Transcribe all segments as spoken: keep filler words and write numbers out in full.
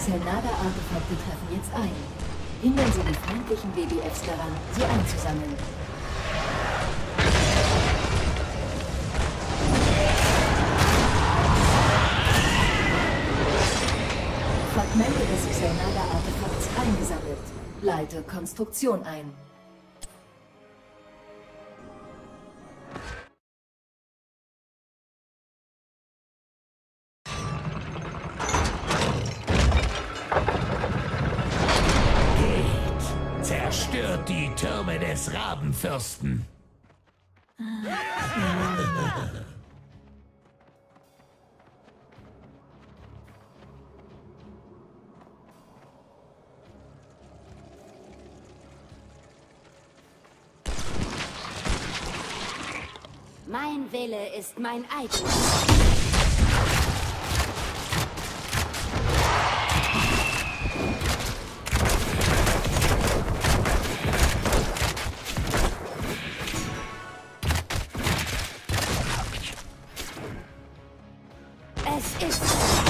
Xel'Naga-Artefakte treffen jetzt ein. Hindern Sie die feindlichen B B Fs daran, sie einzusammeln. Fragmente des Xel'Naga-Artefakts eingesammelt. Leite Konstruktion ein. Zerstört die Türme des Rabenfürsten. Mein Wille ist mein eigener. Es ist...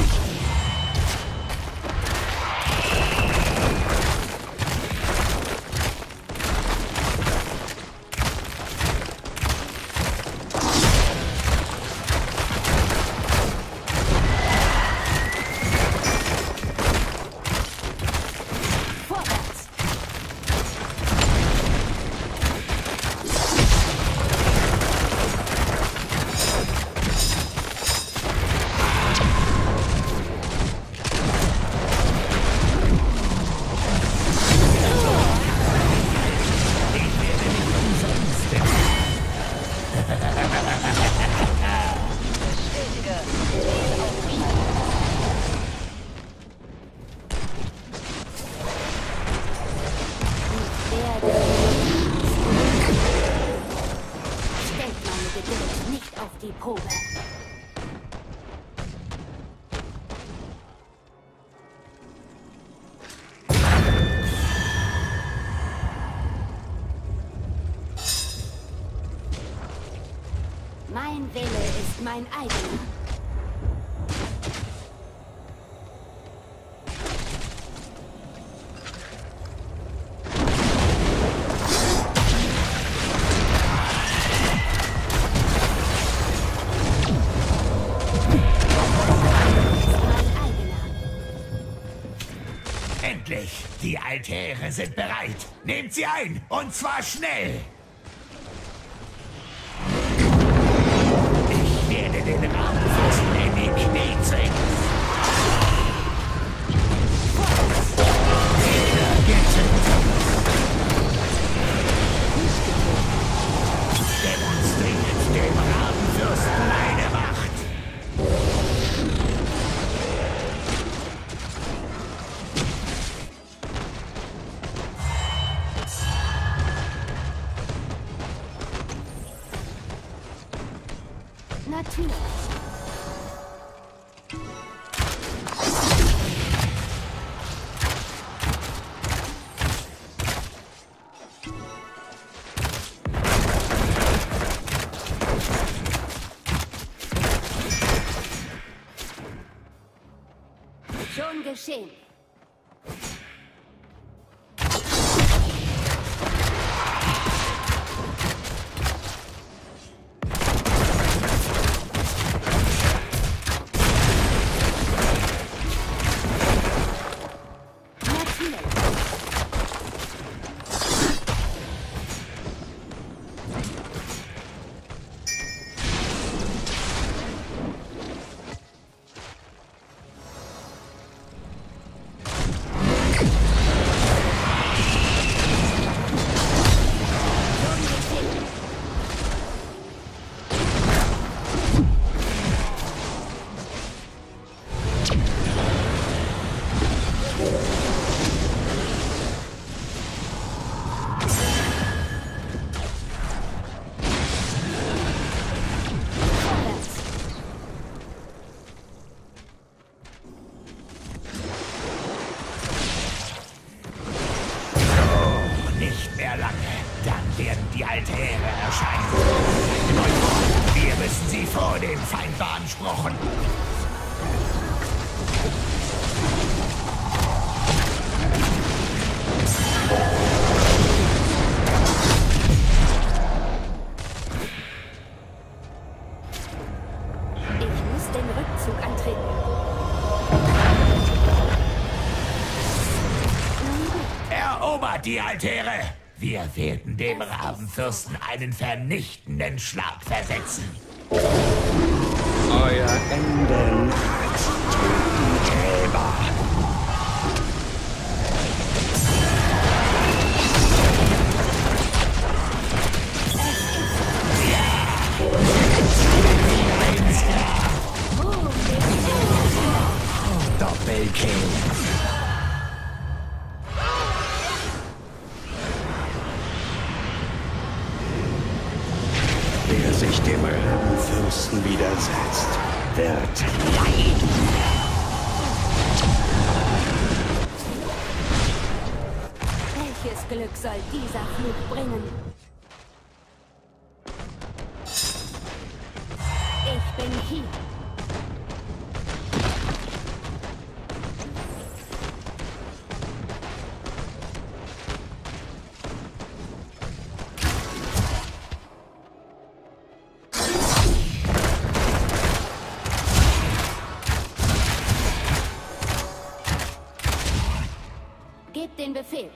Nicht auf die Probe. Mein Wille ist mein eigener. Endlich! Die Altäre sind bereit! Nehmt sie ein! Und zwar schnell! Ich werde den Rabenfürsten in die Knie zwingen! Gegner getötet! Demonstriert dem Rabenfürsten meine Macht! Natürlich. Schon geschehen. die Altäre erscheinen. Neubau, wir müssen sie vor dem Feind beanspruchen. Altäre! Wir werden dem Rabenfürsten einen vernichtenden Schlag versetzen. Euer Ende naht, Totengräber. Doppelkill. Wer sich dem Rabenfürsten widersetzt, wird leiden. Welches Glück soll dieser Flug bringen? Ich bin hier. Gebt den Befehl.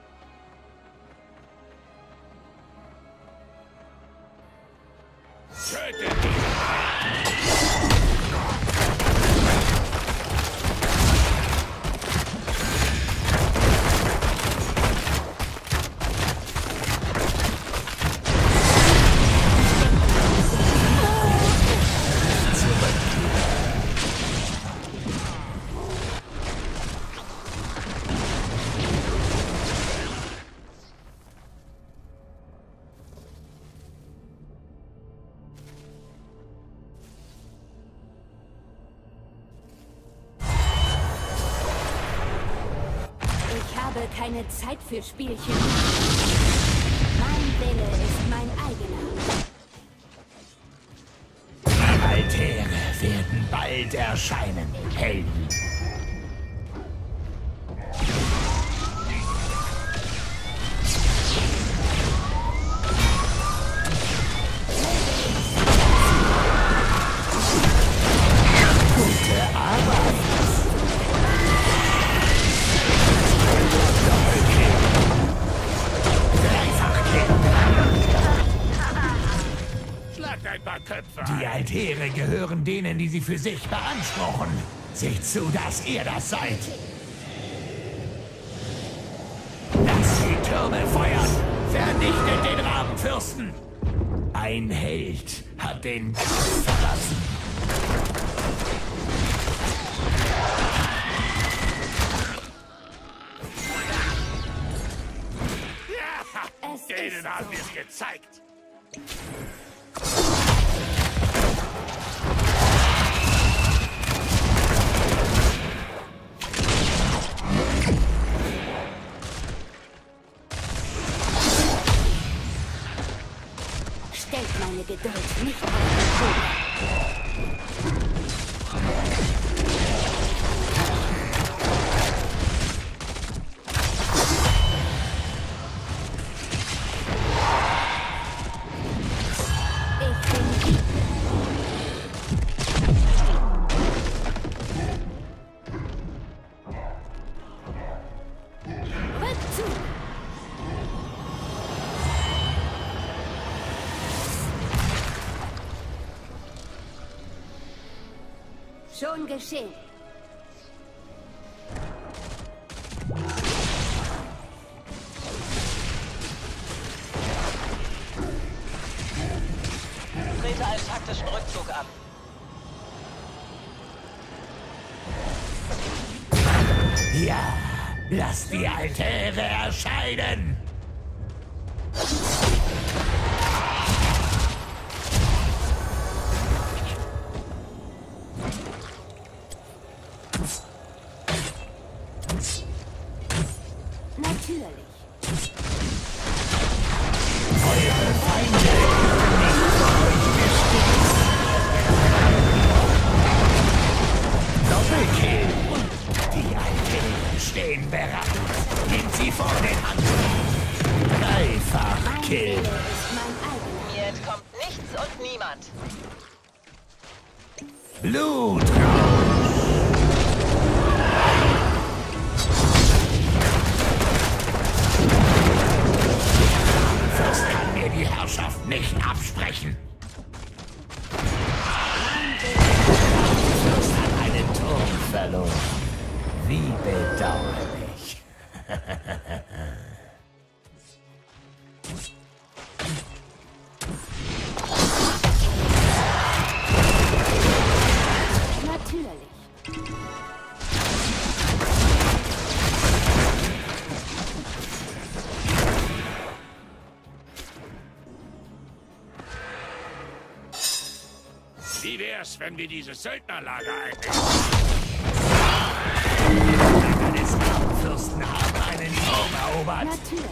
Ich habe keine Zeit für Spielchen. Mein Wille ist mein eigener. Die Altäre werden bald erscheinen, Helden. Gute Arbeit. Die Altäre gehören denen, die sie für sich beanspruchen. Seht zu, dass ihr das seid. Lasst die Türme feuern. Vernichtet den Rabenfürsten. Ein Held hat den Kampf verlassen. Ja, es Denen ist haben so. wir es gezeigt. Stellt meine Geduld nicht auf die Probe. Ich bin hier. Rückzug! Schon geschehen. Trete einen taktischen Rückzug an. Ja, lasst die Altäre erscheinen. Natürlich. Eure Feinde können nicht vor euch bestehen. Doppelkill. Die Altäre stehen bereit. Nehmt sie vor den Hand. Mein Dreifach-Kill. Wille ist mein eigener. Mir entkommt nichts und niemand. Blutrausch. Wie wär's, wenn wir dieses Söldnerlager einnehmen? Die Lager des Rabenfürsten haben einen Turm erobert. Natürlich.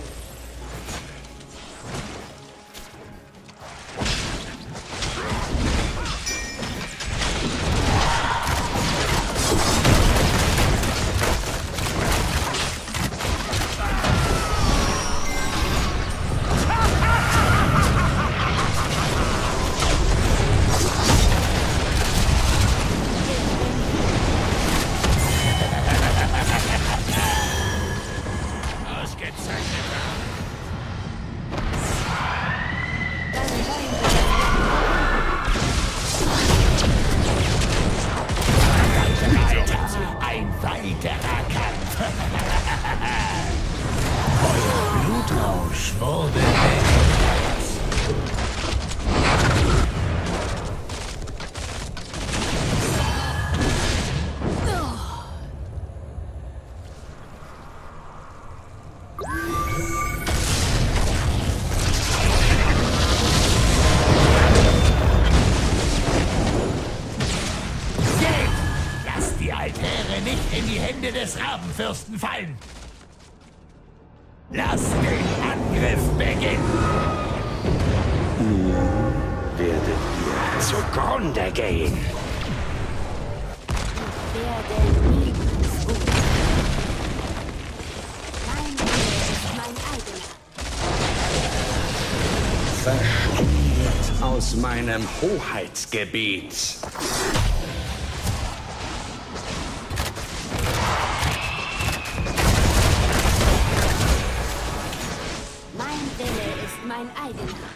Ein weiterer Kampf. Euer Blutrausch wurde beendet. Die Altäre nicht in die Hände des Rabenfürsten fallen. Lass den Angriff beginnen. Nun werdet ihr zugrunde gehen. Ich werde niemals gut. Mein Wille ist mein eigener. Verschwindet aus meinem Hoheitsgebiet. Mein eigener.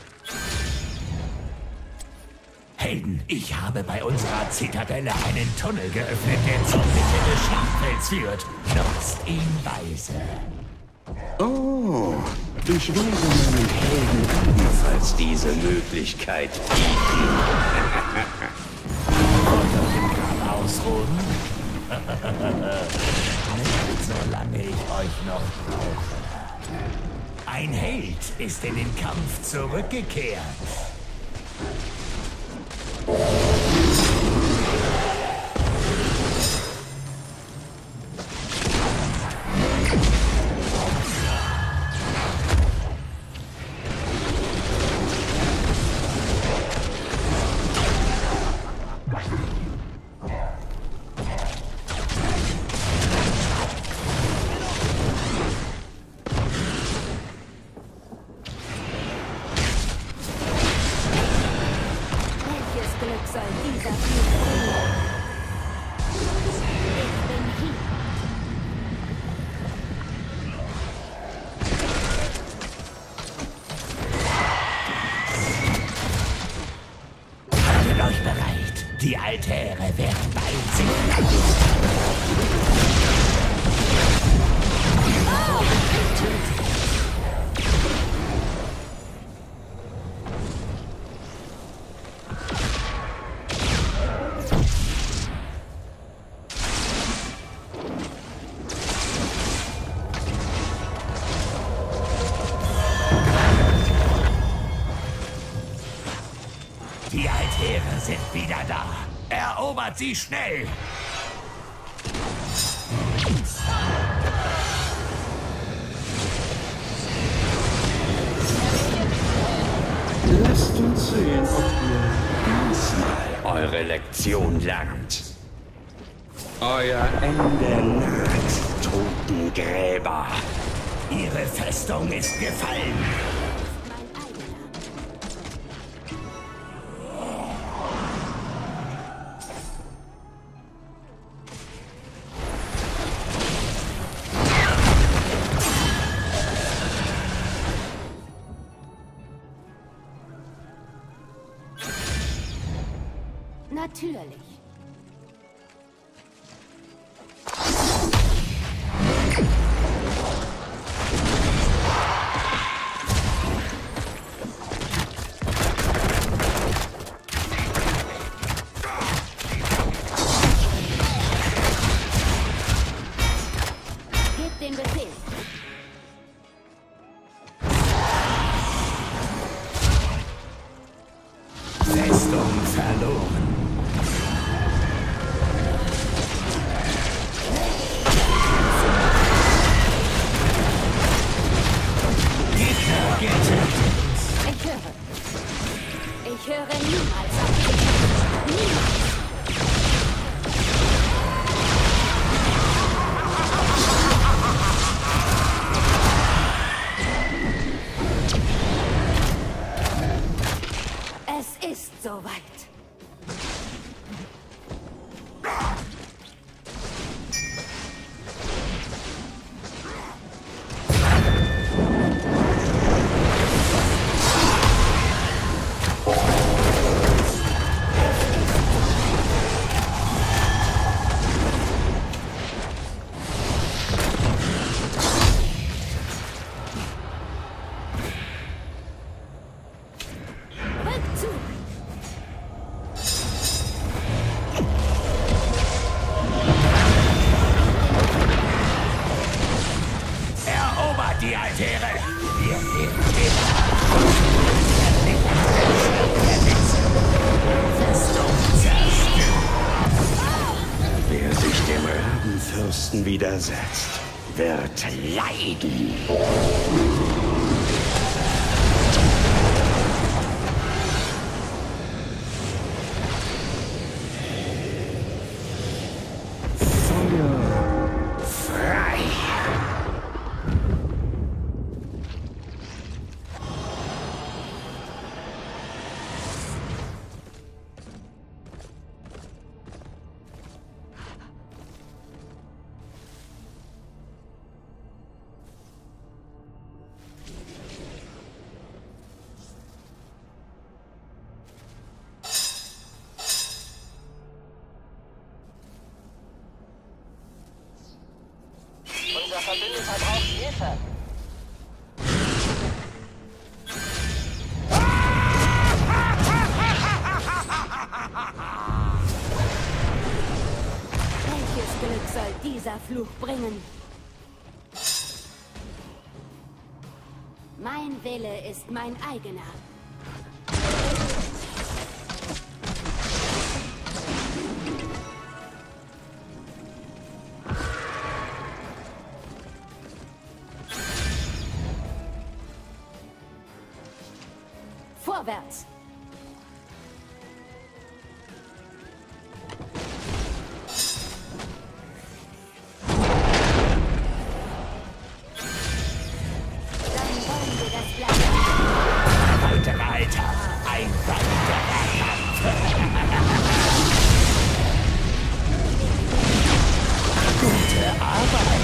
Helden, ich habe bei unserer Zitadelle einen Tunnel geöffnet, der zur Mitte des Schlachtfelds führt. Nutzt ihn weise. Oh, ich werde meinen Helden ebenfalls diese Möglichkeit bieten. Unter dem Grab ausruhen? Nicht solange ich euch noch brauche. Ein Held ist in den Kampf zurückgekehrt. Soll dieser Flug Ich bin hier. Haltet euch bereit. Die Altäre werden bald sichtbar. Oh. Die Altäre sind wieder da. Erobert sie schnell! Lasst uns sehen, ob ihr diesmal eure Lektion lernt. Euer Ende naht, Totengräber. Ihre Festung ist gefallen. Mein eigener. Natürlich. Gebt den Befehl. Festung verloren. widersetzt, wird leiden. Unser Verbündeter braucht Hilfe. Welches Glück soll dieser Fluch bringen? Mein Wille ist mein eigener. Vorwärts! Dann wollen wir das bleiben. Alter, Alter, ein weiterer Gute Arbeit!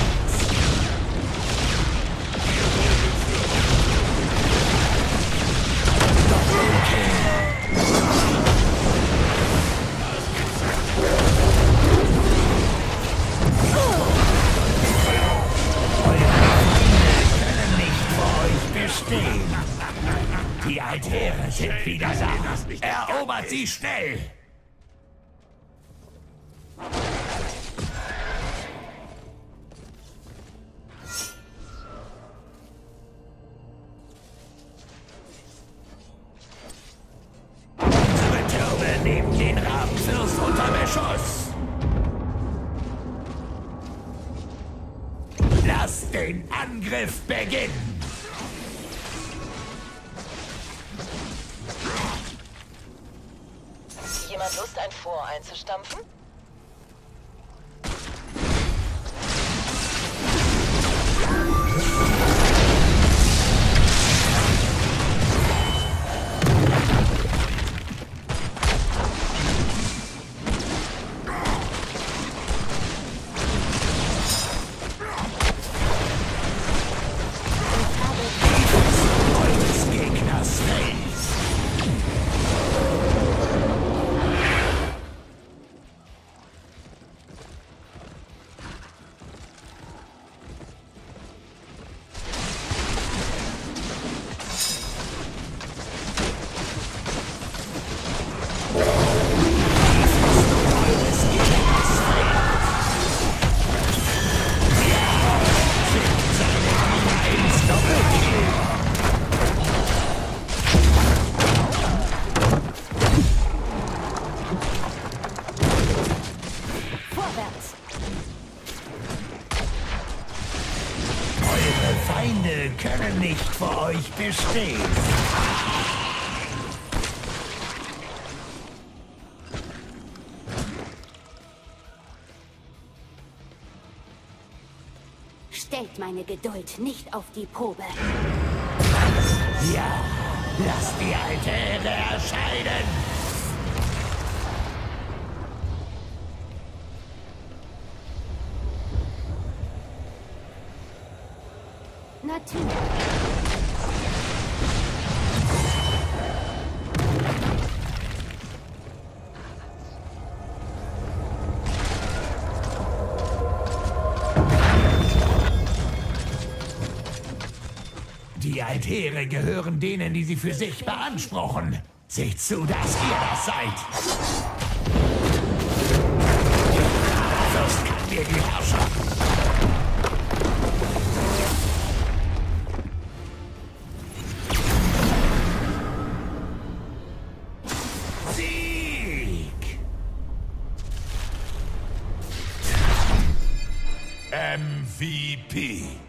Die Altäre sind wieder da. Erobert sie schnell! Unsere Türme nehmen den Rabenfürst unter Beschuss. Lasst den Angriff beginnen! Jemand Lust, ein Fort einzustampfen? Eures Gegners Fels. Feinde können nicht vor euch bestehen. Stellt meine Geduld nicht auf die Probe. Ja, lasst die Altäre erscheinen. Natürlich. Die Altäre gehören denen, die sie für sich beanspruchen. Seht zu, dass ihr das seid. Fürst kann mir die Herrschaft. V P.